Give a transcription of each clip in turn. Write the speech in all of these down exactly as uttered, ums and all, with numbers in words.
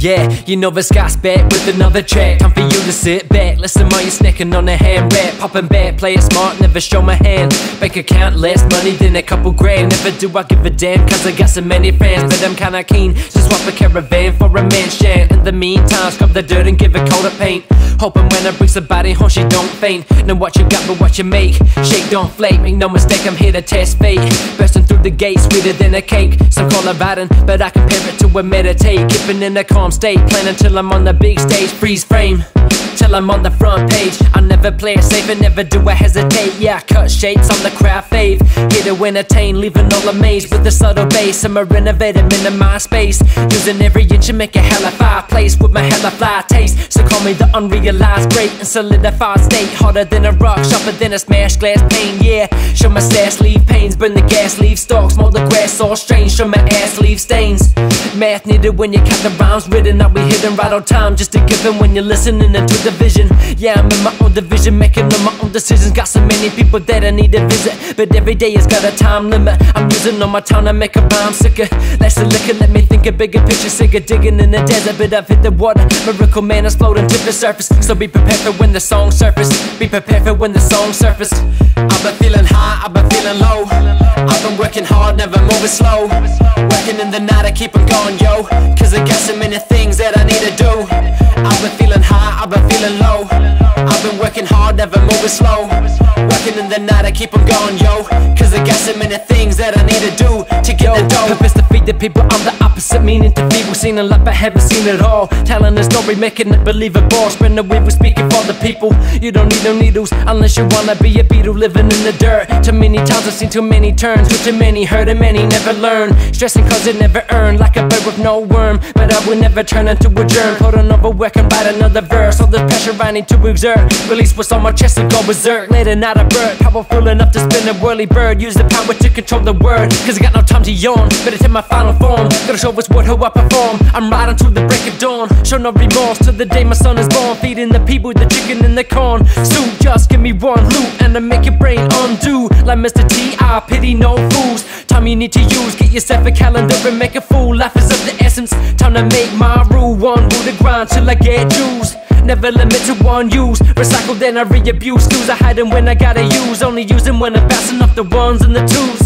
yeah, you know the Scott's back with another track. Time for you to sit back, listen while you're snacking on a hand wrap. Popping back, play it smart, never show my hand. Bank account less money than a couple grand. Never do I give a damn, cause I got so many fans. But I'm kinda keen to swap a caravan for a mansion. In the meantime, scrub the dirt and give a coat of paint. Hoping when I bring somebody home she don't faint. Know what you got but what you make. Shake, don't flake, make no mistake, I'm here to test fate. Bursting through the gate, sweeter than a cake. Some call it riding, but I compare it to a meditate. Keeping in a calm state, playing until I'm on the big stage. Freeze frame, till I'm on the front page. I never play it safe and never do I hesitate. Yeah, I cut shapes, I'm the crowd fave. Here to entertain, leaving all amazed. With the subtle bass, I'm a renovator, minimize space. Using every inch and make a hella fireplace. With my hella fly taste, so call me the unrealized great and solidified state. Harder than a rock, sharper than a smashed glass pane. Yeah, show my sass, leave pains. Burn the gas, leave stalks, mold the grass all strange. Show my ass, leave stains. Math needed when you count the rhymes written. I'll be hitting right on time, just a given when you're listening into the vision. Yeah, I'm in my own division, making all my own decisions. Got so many people that I need to visit, but every day has got a time limit. I'm using all my time to make a rhyme sicker. That's the liquor, let me think a bigger picture. Sicker digging in the desert, but I've hit the water. Miracle man is floating to the surface. So be prepared for when the song surface. Be prepared for when the song surface. I've been feeling high, I've been feeling low. I've been working hard, never moving slow. Working in the night, I keep 'em going, yo. Cause I got so many things that I need to do. I've been feeling high, I've been feeling low. I've been working hard, never moving slow. Working in the night, I keep 'em going, yo. Cause I got so many things that I need to do to get the dough. Purpose to feed the people, I'm the opposite, meaning to feed. We've seen a lot but haven't seen it all. Telling a story, making it believable. Spreading the weed, we're speaking for the people. You don't need no needles unless you wanna be a beetle living in the dirt. Too many times I've seen too many turns. With too many, heard and many never learn. Stressing cause it never earned, like a bird with no worm. But I will never turn into a germ. Put another work and write another verse. All the pressure I need to exert. Release what's on my chest and go berserk. Letting out a bird, powerful enough to spin a whirly bird. Use the power to control the word, cause I got no time to yawn. Better take my final form, gotta show us what how I perform. I'm riding to the break of dawn, show no remorse till the day my son is born. Feeding the people the chicken and the corn. So just give me one loop and I make your brain undo. Like Mister T, I pity no fools. Time you need to use, get yourself a calendar and make a fool. Life is of the essence, time to make my rule. One rule to grind till I get juice. Never limit to one use. Recycle then I re-abuse. Skills I hide them when I gotta use. Only use them when I'm bouncing off the ones and the twos.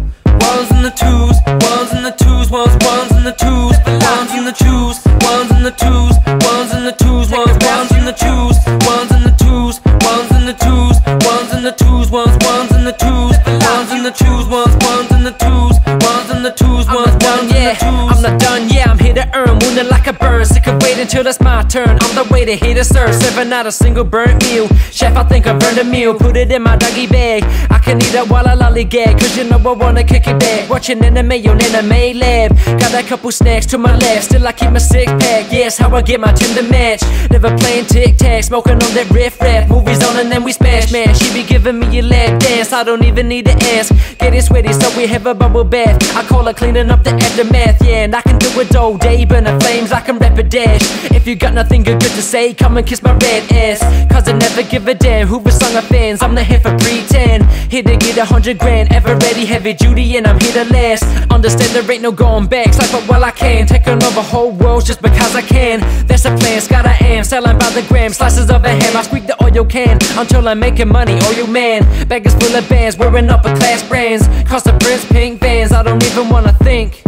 Ones and the twos, ones and the twos, ones, ones and the twos, ones and the twos, ones and the twos, ones and the twos, ones, ones and the twos, ones and the twos, ones and the twos, ones and the twos, ones, ones and the twos, ones and the twos, ones, ones and the twos, ones and the twos, ones, ones and the twos. I'm not done, yeah, I'm here to earn, wounded like a bird. Sick of waiting till it's my turn. I'm the way to hit a serve, serving out a single burnt meal. Chef, I think I've earned a meal. Put it in my doggy bag. I can eat it while I lollygag, cause you know I wanna kick it back. Watching anime on anime lab. Got a couple snacks to my left. Still I keep my six pack. Yes, how I get my Tinder match. Never playing tic-tac, smoking on that riff-raff. Movies on and then we smash, man. She be giving me a lap dance, I don't even need to ask. Getting sweaty so we have a bubble bath. I call it cleaning up the aftermath. Yeah, and I can do it all day, burn the flames, I can rap a dash. If you got nothing good to say, come and kiss my red ass. Cause I never give a damn who was song of fans. I'm not here for pretend, here to get a hundred grand. Ever ready, heavy duty, and I'm here to last. Understand there ain't no going back, so I thought well I can. Taking over whole worlds just because I can. That's a plan, Scott I am, selling by the gram. Slices of a ham, I squeak the oil can until I'm making money, oil man. Bag is full of bands, wearing upper class brands. Cost the prints, pink vans, I don't even wanna think.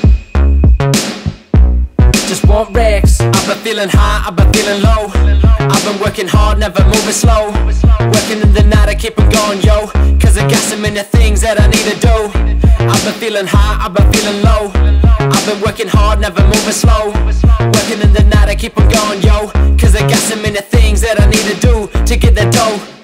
Just want racks. I've been feeling high, I've been feeling low. I've been working hard, never moving slow. Working in the night, I keep 'em going, yo. Cause I got so many things that I need to do. I've been feeling high, I've been feeling low. I've been working hard, never moving slow. Working in the night, I keep 'em going, yo. Cause I got so many things that I need to do to get that dough.